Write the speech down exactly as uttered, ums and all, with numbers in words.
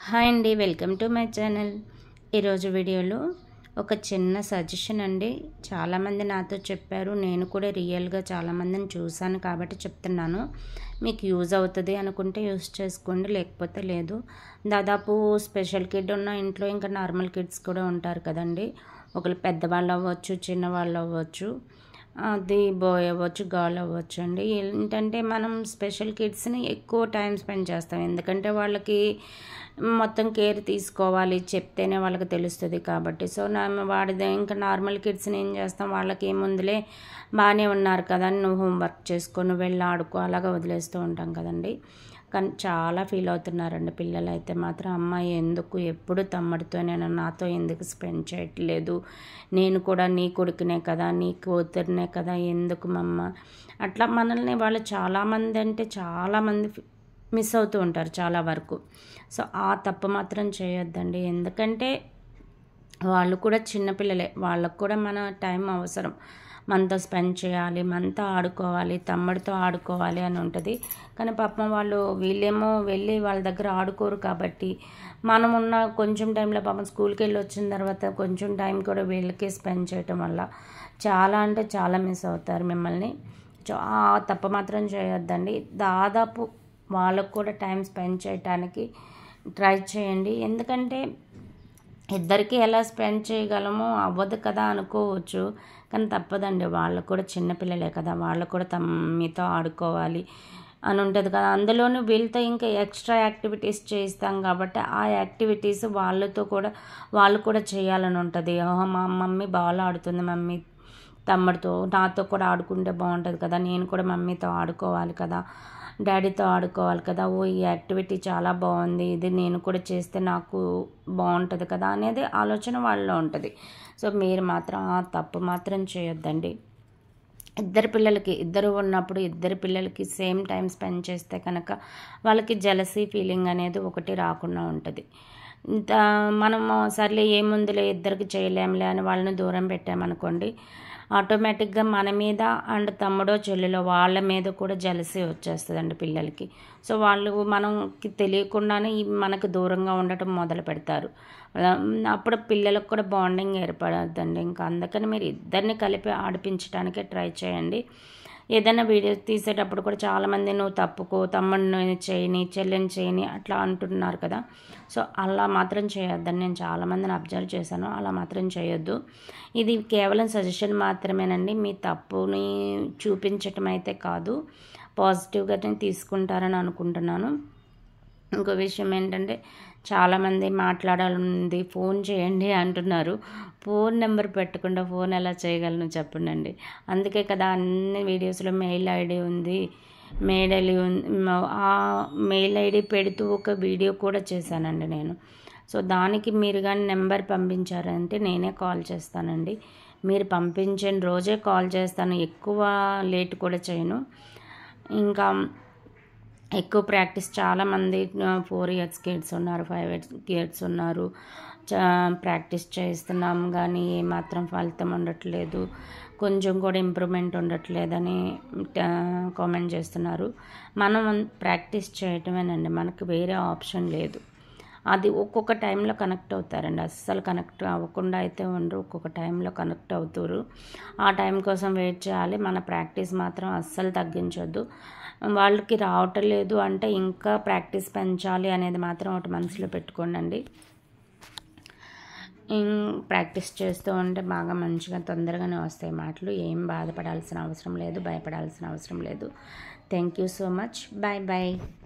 Hi అండి, welcome to my channel. ఈరోజు వీడియోలో ఒక చిన్న సజెషన్ అండి. చాలామంది నాతో చెప్పారు, నేను కూడా రియల్గా చాలామందిని చూశాను కాబట్టి చెప్తున్నాను. మీకు యూజ్ అవుతుంది అనుకుంటే యూజ్ చేసుకోండి, లేకపోతే లేదు. దాదాపు స్పెషల్ కిడ్ ఉన్న ఇంట్లో ఇంకా నార్మల్ కిడ్స్ కూడా ఉంటారు కదండి. ఒకళ్ళు పెద్దవాళ్ళు అవ్వచ్చు, చిన్నవాళ్ళు అవ్వచ్చు, అది బాయ్ అవ్వచ్చు, గర్ల్ అవ్వచ్చు అండి. ఏంటంటే మనం స్పెషల్ కిడ్స్ని ఎక్కువ టైం స్పెండ్ చేస్తాం, ఎందుకంటే వాళ్ళకి మొత్తం కేర్ తీసుకోవాలి, చెప్తేనే వాళ్ళకి తెలుస్తుంది కాబట్టి. సో నా వాడిదే ఇంకా నార్మల్ కిడ్స్ని ఏం చేస్తాం, వాళ్ళకి ఏముందిలే బాగానే ఉన్నారు కదా, నువ్వు హోంవర్క్ చేసుకో, నువ్వు వెళ్ళి ఆడుకో, అలాగా వదిలేస్తూ ఉంటాం కదండి. కానీ చాలా ఫీల్ అవుతున్నారండి పిల్లలు అయితే మాత్రం. అమ్మాయి ఎందుకు ఎప్పుడు తమ్ముడితో, నేను నాతో ఎందుకు స్పెండ్ చేయట్లేదు, నేను కూడా నీ కొడుకునే కదా, నీ కూతురునే కదా, ఎందుకు మమ్మ అట్లా మనల్ని వాళ్ళు చాలామంది అంటే చాలామంది మిస్ అవుతూ ఉంటారు చాలా వరకు. సో ఆ తప్పు మాత్రం చేయొద్దండి, ఎందుకంటే వాళ్ళు కూడా చిన్నపిల్లలే, వాళ్ళకు కూడా మన టైం అవసరం, మనతో స్పెండ్ చేయాలి, మనతో ఆడుకోవాలి, తమ్ముడితో ఆడుకోవాలి అని ఉంటుంది. కానీ పాపం వాళ్ళు వీళ్ళేమో వెళ్ళి వాళ్ళ దగ్గర ఆడుకోరు కాబట్టి మనం ఉన్న కొంచెం టైంలో పాపం స్కూల్కి వెళ్ళి వచ్చిన తర్వాత కొంచెం టైం కూడా వీళ్ళకే స్పెండ్ చేయటం వల్ల చాలా అంటే చాలా మిస్ అవుతారు మిమ్మల్ని. ఆ తప్పు మాత్రం చేయొద్దండి. దాదాపు వాళ్ళకు కూడా టైం స్పెండ్ చేయటానికి ట్రై చేయండి, ఎందుకంటే ఇద్దరికీ ఎలా స్పెండ్ చేయగలమో అవ్వదు కదా అనుకోవచ్చు, కానీ తప్పదండి. వాళ్ళకు కూడా చిన్నపిల్లలే కదా, వాళ్ళు కూడా తమ మీతో ఆడుకోవాలి అని ఉంటుంది కదా. అందులోనూ వీళ్ళతో ఇంకా ఎక్స్ట్రా యాక్టివిటీస్ చేయిస్తాం కాబట్టి ఆ యాక్టివిటీస్ వాళ్ళతో కూడా వాళ్ళు కూడా చేయాలని ఉంటుంది. ఓహో మా మమ్మీ బాగా ఆడుతుంది, మమ్మీ తమ్ముడితో నాతో కూడా ఆడుకుంటే బాగుంటుంది కదా, నేను కూడా మమ్మీతో ఆడుకోవాలి కదా, డాడీతో ఆడుకోవాలి కదా, ఓ ఈ యాక్టివిటీ చాలా బాగుంది, ఇది నేను కూడా చేస్తే నాకు బాగుంటుంది కదా అనేది ఆలోచన వాళ్ళలో ఉంటుంది. సో మీరు మాత్రం ఆ తప్పు మాత్రం చేయొద్దండి. ఇద్దరు పిల్లలకి ఇద్దరు ఉన్నప్పుడు ఇద్దరు పిల్లలకి సేమ్ టైం స్పెండ్ చేస్తే కనుక వాళ్ళకి జెలసీ ఫీలింగ్ అనేది ఒకటి రాకుండా ఉంటుంది. ఇంత మనము సర్లే ఏముందిలే ఇద్దరికి చేయలేంలే అని వాళ్ళని దూరం పెట్టామనుకోండి, ఆటోమేటిక్గా మన మీద అండ్ తమ్ముడో చెల్లెలో వాళ్ళ మీద కూడా జలసీ వచ్చేస్తుందండి పిల్లలకి. సో వాళ్ళు మనకి తెలియకుండానే మనకు దూరంగా ఉండటం మొదలు పెడతారు. అప్పుడు పిల్లలకు కూడా బాండింగ్ ఏర్పడద్దండి. ఇంకా అందుకని మీరు ఇద్దరిని కలిపి ఆడిపించడానికే ట్రై చేయండి. ఏదైనా వీడియో తీసేటప్పుడు కూడా చాలామంది నువ్వు తప్పుకో, తమ్ముడిని చేయని, చెల్లిని చేయని అట్లా అంటున్నారు కదా. సో అలా మాత్రం చేయొద్దని నేను చాలామందిని అబ్జర్వ్ చేశాను, అలా మాత్రం చేయొద్దు. ఇది కేవలం సజెషన్ మాత్రమేనండి, మీ తప్పుని చూపించటం అయితే కాదు. పాజిటివ్గానే తీసుకుంటారని అనుకుంటున్నాను. ఇంకో విషయం ఏంటంటే చాలామంది మాట్లాడాలి ఫోన్ చేయండి అంటున్నారు. ఫోన్ నెంబర్ పెట్టకుండా ఫోన్ ఎలా చేయగలను చెప్పండి. అందుకే కదా అన్ని వీడియోస్లో మెయిల్ ఐడి ఉంది, మెయిల్ ఐడి ఉంది, ఆ మెయిల్ ఐడి పెడుతూ ఒక వీడియో కూడా చేశానండి నేను. సో దానికి మీరు కానీ నెంబర్ పంపించారంటే నేనే కాల్ చేస్తానండి. మీరు పంపించిన రోజే కాల్ చేస్తాను, ఎక్కువ లేట్ కూడా చేయను. ఇంకా ఎక్కువ ప్రాక్టీస్ చాలామంది ఫోర్ ఇయర్స్ కిడ్స్ ఉన్నారు, ఫైవ్ ఇయర్స్ కిడ్స్ ఉన్నారు, చా ప్రాక్టీస్ చేస్తున్నాం కానీ ఏమాత్రం ఫలితం ఉండట్లేదు, కొంచెం కూడా ఇంప్రూవ్మెంట్ ఉండట్లేదని కామెంట్ చేస్తున్నారు. మనం ప్రాక్టీస్ చేయటమేనండి, మనకు వేరే ఆప్షన్ లేదు. అది ఒక్కొక్క టైంలో కనెక్ట్ అవుతారండి, అస్సలు కనెక్ట్ అవ్వకుండా అయితే ఉండరు, ఒక్కొక్క టైంలో కనెక్ట్ అవుతారు. ఆ టైం కోసం వెయిట్ చేయాలి. మన ప్రాక్టీస్ మాత్రం అస్సలు తగ్గించొద్దు. వాళ్ళకి రావటం లేదు అంటే ఇంకా ప్రాక్టీస్ పెంచాలి అనేది మాత్రం ఒకటి మనసులో పెట్టుకోండి. ప్రాక్టీస్ చేస్తూ ఉంటే బాగా మంచిగా తొందరగానే వస్తాయి మాటలు. ఏం బాధపడాల్సిన అవసరం లేదు, భయపడాల్సిన అవసరం లేదు. Thank you so much. Bye bye.